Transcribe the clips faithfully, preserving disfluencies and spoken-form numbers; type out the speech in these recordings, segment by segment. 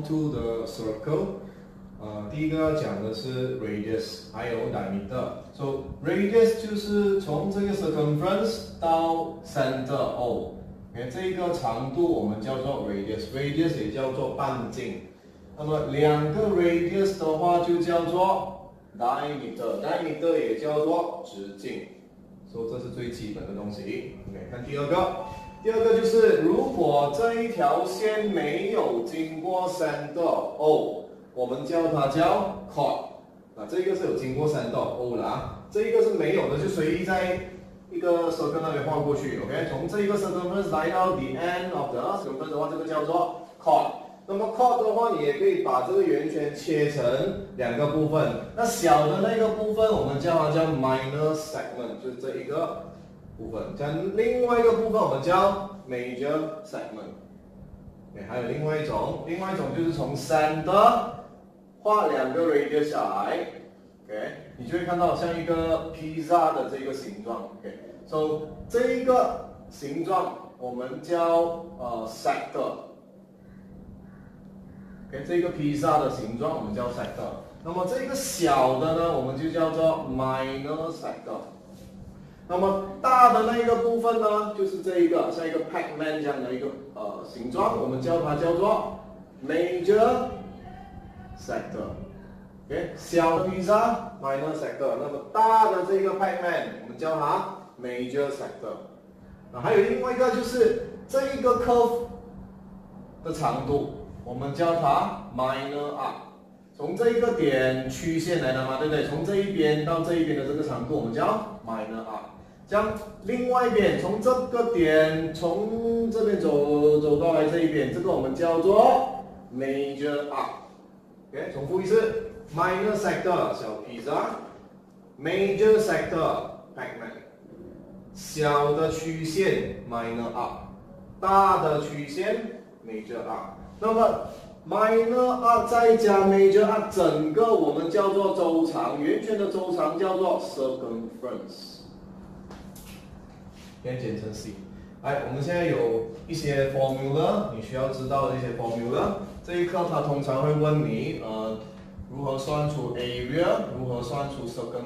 contour the circle。呃，第一个要讲的是 radius， 还有 diameter。So radius 就是从这个 circumference 到 center O。OK， 这个长度我们叫做 radius，radius 也叫做半径。那么两个 radius 的话就叫做 diameter，diameter 也叫做直径。所以这是最基本的东西。OK， 看第二个。第二个就是如果这一条线没有经过 center O， 我们叫它叫 chord。啊，这个是有经过 center O 的啊，这一个是没有的，就随意在一个 circle 那边画过去。OK， 从这一个 circumference 来到 the end of the circumference 的话，这个叫做 chord。那么 chord 的话，你也可以把这个圆圈切成两个部分。那小的那个部分，我们叫它叫 minor segment， 就是这一个部分。像另外一个部分，我们叫 major segment。对，还有另外一种，另外一种就是从 center 画两个 radius 下来 ，OK， 你就会看到像一个披萨的这个形状 ，OK，so 这一个形状我们叫呃 sector。OK， 这个披萨的形状我们叫 sector， 那么这个小的呢，我们就叫做 minor sector。那么大的那一个部分呢，就是这一个像一个 Pac-Man 这样的一个呃形状，我们叫它叫做 major sector。OK， 小的披萨 minor sector， 那么大的这个 Pac-Man 我们叫它 major sector。啊，还有另外一个就是这一个 curve 的长度。我们叫它 minor arc， 从这一个点曲线来的嘛，对不对？从这一边到这一边的这个长度，我们叫 minor arc。这样，另外一边从这个点从这边走走到来这一边，这个我们叫做 major arc。OK， 重复一次 ，minor sector 小披萨 ，major sector Pac-Man， 小的曲线 minor arc， 大的曲线 major arc。那么 minor arc 再加 major arc， 整个我们叫做周长，圆圈的周长叫做 circumference， 先简称 C。哎，我们现在有一些 formula， 你需要知道的一些 formula。这一课它通常会问你，呃，如何算出 area， 如何算出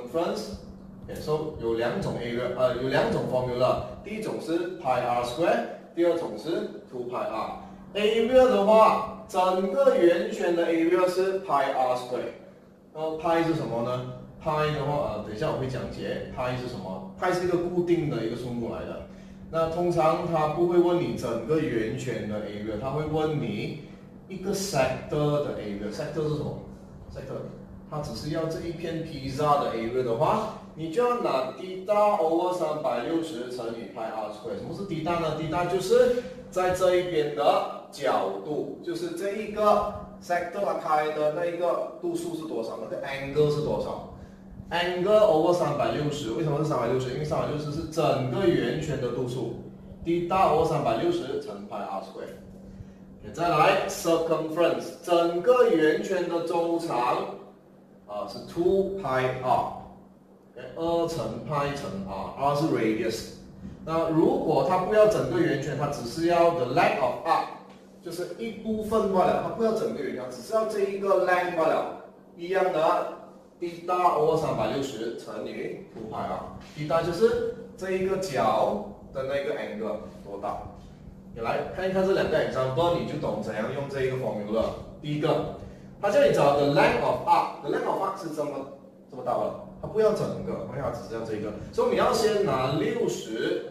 circumference。OK，so 有两种 area， 呃，有两种 formula。第一种是 pi r square， 第二种是 two pi r。area 的话，整个圆圈的 area 是 pi r square。那么 pi 是什么呢 ？pi 的话，呃，等一下我会讲解 pi 是什么。pi 是一个固定的一个数目来的。那通常它不会问你整个圆圈的 area， 它会问你一个 sector 的 area。sector 是什么 ？sector 它只是要这一片披萨的 area 的话，你就要拿 theta over 三百六十乘以 pi r square。什么是 theta 呢 ？theta 就是在这一边的角度，就是这一个 sector 它开的那一个度数是多少？那个 angle 是多少 ？angle over 三百六十，为什么是三百六十？因为三百六十是整个圆圈的度数 ，theta over 三百六十乘 pi r square。再来 circumference， 整个圆圈的周长啊是 two pi r， 二乘 pi 乘 r，r 是 radius。那如果它不要整个圆圈，它只是要 the length of arc， 就是一部分罢了，它不要整个圆圈，只是要这一个 length 罢了。一样的 ，theta over 三百六十乘以 two pi r，theta 就是这一个角的那个 angle 多大。你来看一看这两个 example， 你就懂怎样用这一个 formula 了。第一个，它叫你找 the length of arc，the length of arc 是这么这么大了，它不要整个，它只是要这个，所以你要先拿六十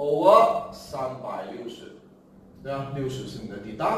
over 三百六十，对啊，六十是你的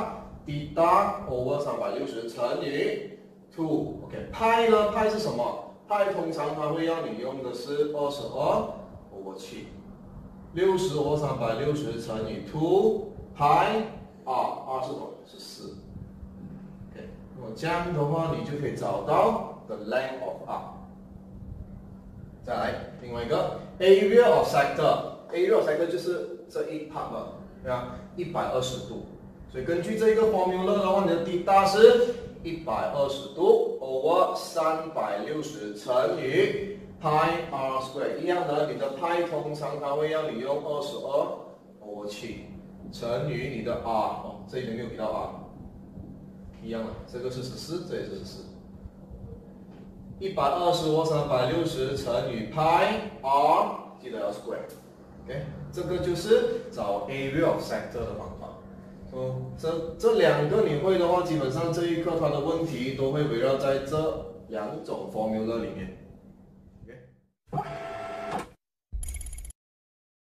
theta，theta over 三百六十乘以 two，OK，派 呢？派是什么？派通常它会要你用的是二十二 over 七，六十 over 三百六十乘以 two。派 r，r 是多少？是四。OK， 那么这样的话，你就可以找到 the length of arc。再来另外一个 area of sector，area of sector 就是这一 part 了，对吧？一百二十度。所以根据这个 formula 的话，你的 theta 是一百二十度 over 三百六十乘以 pi r square， 一样的，你的 pi 通常它会要你用二十二 over 七。乘以你的 r， 哦，这里面没有给到 r， 一样了，这个是十四，这也是十四。一百二十或三百六十乘以派 r， 记得要 square。OK， 这个就是找 area of sector 的方法。哦，这这两个你会的话，基本上这一课它的问题都会围绕在这两种 formula 里面。OK。